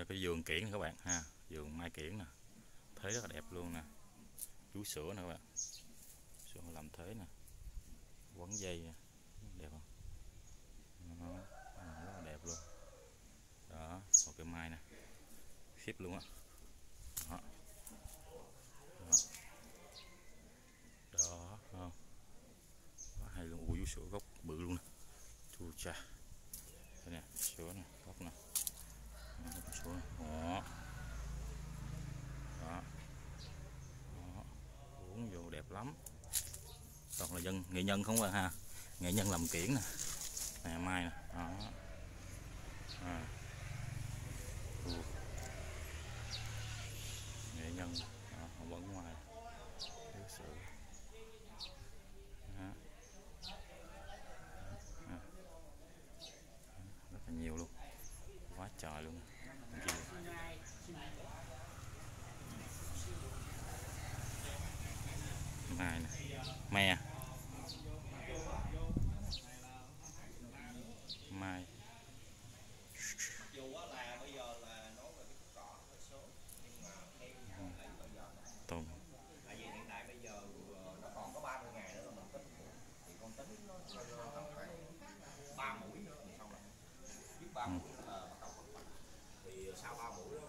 Đây cái vườn kiển nè các bạn ha, vườn mai kiển nè, thế rất là đẹp luôn nè. Vú sữa nè các bạn, sữa làm thế nè, quấn dây nè. Đẹp không? Đó, rất là đẹp luôn. Đó, một cái mai nè, khiếp luôn á. Đó. Đó. Đó, không? Đó, hay luôn, vú sữa gốc bự luôn nè. Chu cha. Đây nè, sữa nè, gốc nè. Sữa nè. Đó. Đó. Đó. Uống vô đẹp lắm. Toàn là nghệ nhân không à ha, nghệ nhân làm kiển nè, nè mai nè. Đó. À. Nghệ nhân đó, họ vẫn ngoài sự đó. À. Rất là nhiều luôn, quá trời luôn. Mai nè, me mai tôm tại vì hiện tại bây giờ nó còn có 30 ngày nữa là mình kết thúc thì con tính nó tầm khoảng 3 mũi nữa xong rồi, biết 3 mũi là bắt đầu thì sau 3 mũi